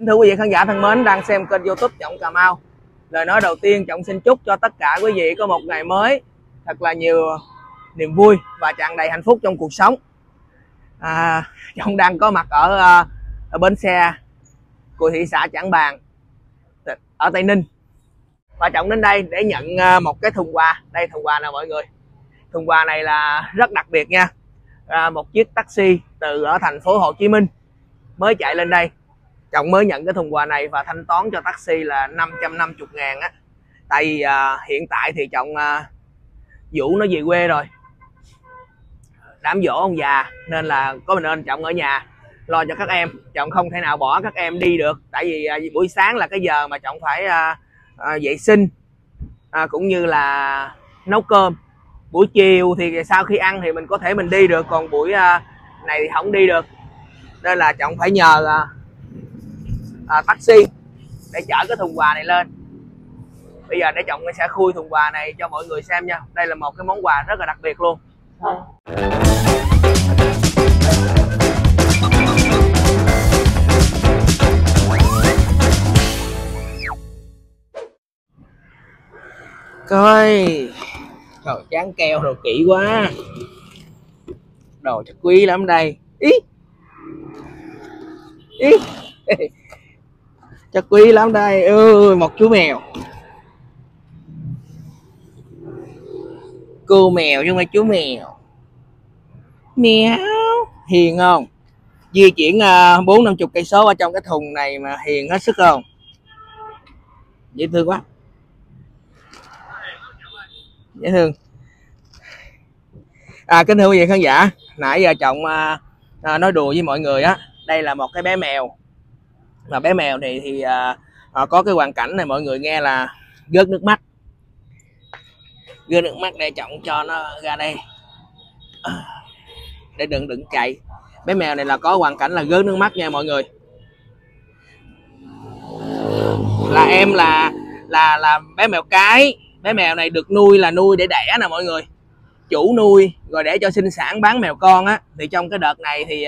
Thưa quý vị khán giả thân mến đang xem kênh YouTube Trọng Cà Mau. Lời nói đầu tiên Trọng xin chúc cho tất cả quý vị có một ngày mới thật là nhiều niềm vui và tràn đầy hạnh phúc trong cuộc sống. Trọng đang có mặt ở bến xe của thị xã Trảng Bàng ở Tây Ninh. Và Trọng đến đây để nhận một cái thùng quà. Đây thùng quà nè mọi người. Thùng quà này là rất đặc biệt nha. Một chiếc taxi từ ở thành phố Hồ Chí Minh mới chạy lên đây. Trọng mới nhận cái thùng quà này và thanh toán cho taxi là 550.000 á. Tại vì hiện tại thì Trọng Vũ nó về quê rồi, đám giỗ ông già, nên là có mình ơn Trọng ở nhà lo cho các em. Trọng không thể nào bỏ các em đi được, tại vì buổi sáng là cái giờ mà Trọng phải vệ sinh cũng như là nấu cơm. Buổi chiều thì sau khi ăn thì mình có thể mình đi được, còn buổi này thì không đi được, nên là Trọng phải nhờ taxi để chở cái thùng quà này lên. Bây giờ để Trọng sẽ khui thùng quà này cho mọi người xem nha. Đây là một cái món quà rất là đặc biệt luôn. Coi trời, dán keo rồi kỹ quá, đồ chất quý lắm đây. Ý chất quý lắm đây. Một chú mèo, cô mèo chứ không phải chú mèo. Mèo hiền không, di chuyển 40-50 cây số ở trong cái thùng này mà hiền hết sức không, dễ thương quá, dễ thương. Kính thưa quý vị khán giả, nãy giờ Trọng nói đùa với mọi người á, đây là một cái bé mèo. Mà bé mèo này thì có cái hoàn cảnh này mọi người nghe là rớt nước mắt. Rớt nước mắt, để Trọng cho nó ra đây để đừng chạy. Bé mèo này là có hoàn cảnh là rớt nước mắt nha mọi người. Là em là bé mèo cái. Bé mèo này được nuôi là nuôi để đẻ nè mọi người. Chủ nuôi rồi để cho sinh sản bán mèo con á. Thì trong cái đợt này thì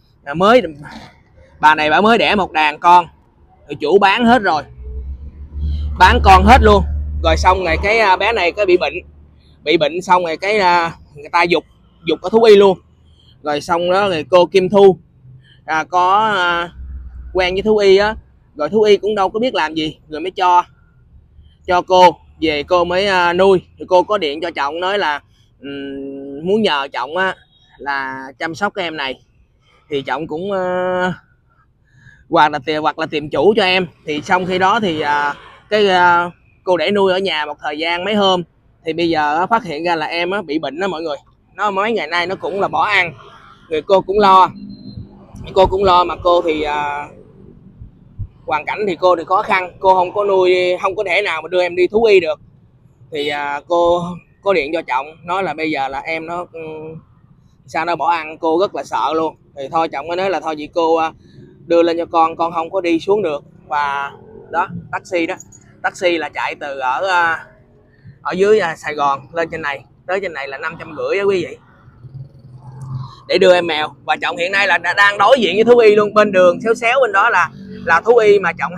bà này bà mới đẻ một đàn con, rồi chủ bán hết rồi, bán con hết luôn. Rồi xong rồi cái bé này cái bị bệnh xong rồi cái người ta giục ở thú y luôn. Rồi xong đó rồi cô Kim Thu có quen với thú y á, rồi thú y cũng đâu có biết làm gì, rồi mới cho cô về, cô mới nuôi. Thì cô có điện cho Trọng nói là muốn nhờ Trọng á là chăm sóc cái em này. Thì Trọng cũng hoặc là tìm chủ cho em. Thì xong khi đó thì cô để nuôi ở nhà một thời gian mấy hôm, thì bây giờ phát hiện ra là em bị bệnh đó mọi người. Nó mấy ngày nay nó cũng là bỏ ăn, rồi cô cũng lo mà cô thì hoàn cảnh thì cô thì khó khăn, cô không có nuôi, không có thể nào mà đưa em đi thú y được. Thì cô có điện cho Trọng nói là bây giờ là em nó sao nó bỏ ăn, cô rất là sợ luôn. Thì thôi Trọng mới nói là thôi chị cô đưa lên cho con không có đi xuống được. Và đó, taxi là chạy từ ở dưới Sài Gòn lên trên này, tới trên này là 550 á quý vị, để đưa em mèo. Và Trọng hiện nay là đang đối diện với thú y luôn. Bên đường xéo bên đó là thú y mà Trọng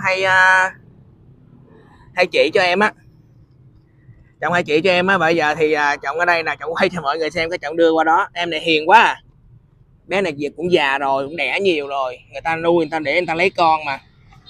hay trị cho em á. Trọng hay chị cho em á. Bây giờ thì Trọng ở đây là Trọng quay cho mọi người xem cái Trọng đưa qua đó. Em này hiền quá à. Bé này việc cũng già rồi, cũng đẻ nhiều rồi, người ta nuôi, người ta để người ta lấy con mà.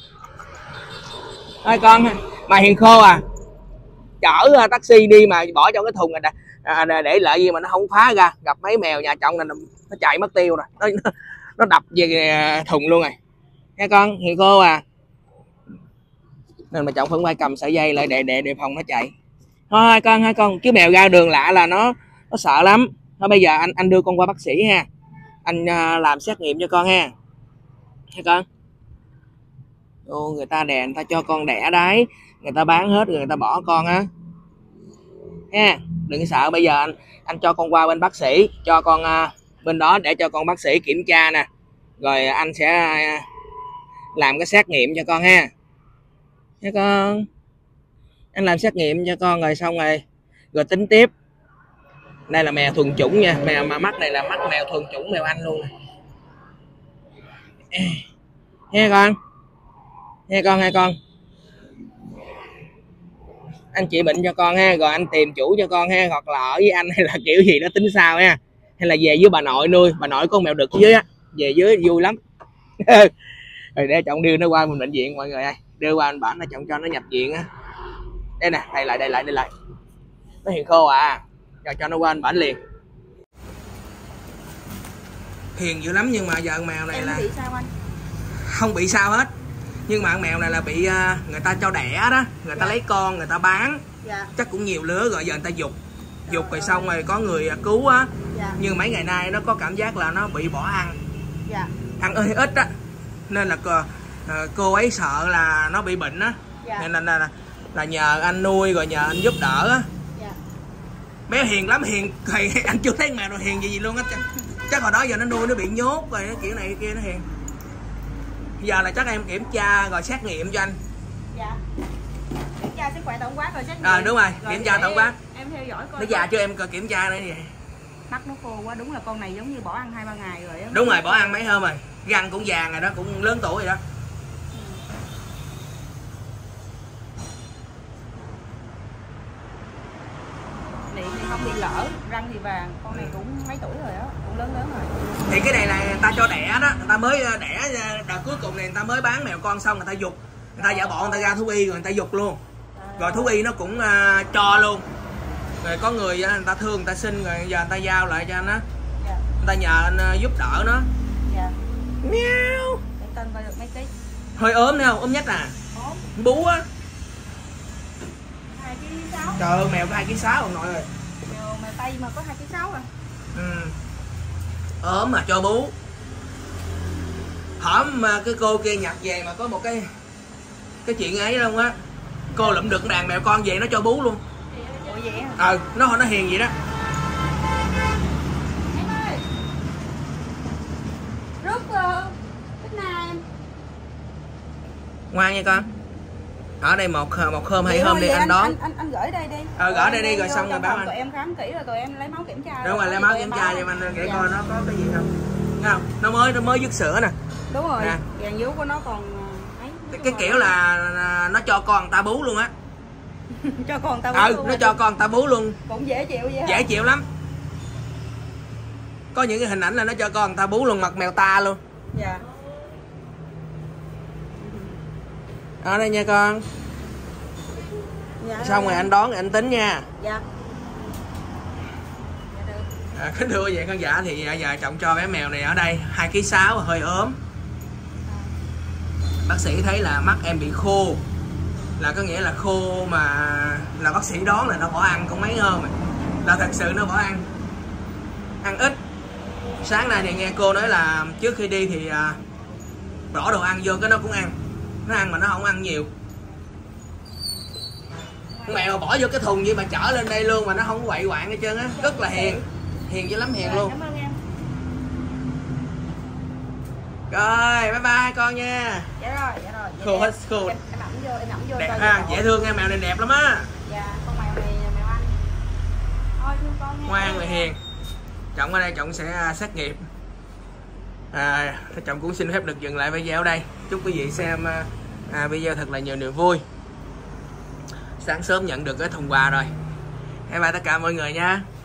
Thôi con mà hiền khô à, chở taxi đi mà bỏ trong cái thùng này để lại gì mà nó không phá ra. Gặp mấy mèo nhà Trọng này nó chạy mất tiêu rồi, nó đập về thùng luôn rồi nghe con, hiền khô à. Nên mà Trọng phải cầm sợi dây lại để phòng nó chạy. Thôi con chứ mèo ra đường lạ là nó sợ lắm. Thôi bây giờ anh đưa con qua bác sĩ ha, anh làm xét nghiệm cho con ha con. Người ta người ta cho con đẻ đấy, người ta bán hết rồi người ta bỏ con á ha. Đừng sợ, bây giờ anh cho con qua bên bác sĩ, cho con bên đó để cho con bác sĩ kiểm tra nè, rồi anh sẽ làm cái xét nghiệm cho con ha con. Anh làm xét nghiệm cho con rồi xong rồi tính tiếp. Đây là mèo thuần chủng nha, mèo mà mắt này là mắt mèo thuần chủng, mèo Anh luôn nè. Nghe con. Nghe con, nghe con. Anh trị bệnh cho con ha, rồi anh tìm chủ cho con ha, hoặc là ở với anh hay là kiểu gì đó tính sao ha, hay là về với bà nội nuôi, bà nội con mèo đực dưới á, về dưới vui lắm. Rồi để chồng đưa nó qua bệnh viện mọi người ơi, đưa qua anh bản nó chồng cho nó nhập viện á. Đây nè, đây lại nó hiền khô à, cho nó qua anh bản liền. Hiền dữ lắm, nhưng mà giờ con mèo này là bị sao anh? không bị sao hết, nhưng mà con mèo này là bị người ta cho đẻ đó, người ta lấy con người ta bán. Chắc cũng nhiều lứa rồi, giờ người ta dục rồi xong rồi có người cứu á. Nhưng mấy ngày nay nó có cảm giác là nó bị bỏ ăn, ăn hơi ít á, nên là cô ấy sợ là nó bị bệnh á, nên là nhờ anh nuôi rồi nhờ anh giúp đỡ á. Bé hiền lắm, hiền thì anh chưa thấy mèo nào hiền gì luôn á. Chắc hồi đó giờ nó nuôi nó bị nhốt rồi, nó kiểu này kia nó hiền. Giờ là chắc em kiểm tra rồi xét nghiệm cho anh. Kiểm tra sức khỏe tổng quát rồi xét nghiệm. Đúng rồi, kiểm tra tổng quát. Em theo dõi coi. Nó già chưa em kiểm tra nữa vậy. Mắt nó khô quá, đúng là con này giống như bỏ ăn 2-3 ngày rồi á. Đúng rồi, bỏ ăn mấy hôm rồi. Răng cũng vàng rồi đó, cũng lớn tuổi rồi đó. Miệng thì không bị lỡ, răng thì vàng, con này cũng mấy tuổi rồi á, cũng lớn rồi. Thì cái này là người ta cho đẻ đó, người ta mới đẻ đợt cuối cùng này người ta mới bán mèo con xong người ta giục, người ta giả bộ người ta ra thú y rồi người ta giục luôn. Rồi thú y nó cũng cho luôn. Rồi có người người ta thương người ta xin rồi giờ người ta giao lại cho anh á. Người ta nhờ anh giúp đỡ nó. Miau. Để cân coi được mấy ký. Hơi ốm thấy không? Ốm nhất à? Ốm. Bú á. 2,6 kg. Trời ơi, mèo có 2,6 kg ông nội ơi. Mèo Tây mà có 2,6 kg à? Ốm mà cho bú. Hổm mà cái cô kia nhặt về mà có một cái chuyện ấy luôn á. Cô lụm được đàn mèo con về nó cho bú luôn. Ủa vậy hả? Nó hiền vậy đó. Em ơi. Rút thích na em. Ngoan nha con. Ở đây một hôm hai hôm đi anh đón. Anh gửi đây đi. Gửi đây đi rồi xong rồi báo anh. Tụi em khám kỹ rồi tụi em lấy máu kiểm tra. Đúng rồi, lấy máu kiểm tra cho anh để coi nó có cái gì không. Thấy không? Nó mới dứt sữa nè. Đúng rồi. Vàng vú của nó còn ấy. Cái kiểu là nó cho con người ta bú luôn á. Cho con ta bú luôn. Nó cho con người ta bú luôn. Cũng dễ chịu vậy hả? Dễ chịu lắm. Có những cái hình ảnh là nó cho con người ta bú luôn, mặt mèo ta luôn. Dạ. Ở đây nha con. Dạ, xong rồi anh đón rồi anh tính nha. Dạ. Kính thưa quý vị khán giả, thì giờ chồng cho bé mèo này ở đây 2,6 kg, hơi ốm. Bác sĩ thấy là mắt em bị khô, là có nghĩa là khô mà là bác sĩ đoán là nó bỏ ăn cũng mấy hôm rồi, là thật sự nó bỏ ăn ít. Sáng nay thì nghe cô nói là trước khi đi thì bỏ đồ ăn vô cái nó cũng ăn, nó ăn mà nó không ăn nhiều. Mèo bỏ vô cái thùng vậy mà chở lên đây luôn mà nó không quậy quạng hết trơn á, rất là hiền dữ lắm, hiền luôn. Cảm ơn em. Rồi bye bye con nha. Dạ rồi. Khô hết khô. Em ẩm vô Đẹp ha, dễ thương nha, mèo này đẹp lắm á. Dạ, con mèo này mèo anh. Thôi thương con nha. Ngoan và hiền. Trọng ở đây Trọng sẽ xét nghiệm. Trọng cũng xin phép được dừng lại video ở đây. Chúc quý vị xem video thật là nhiều niềm vui. Sáng sớm nhận được cái thùng quà rồi. Bye bye tất cả mọi người nha.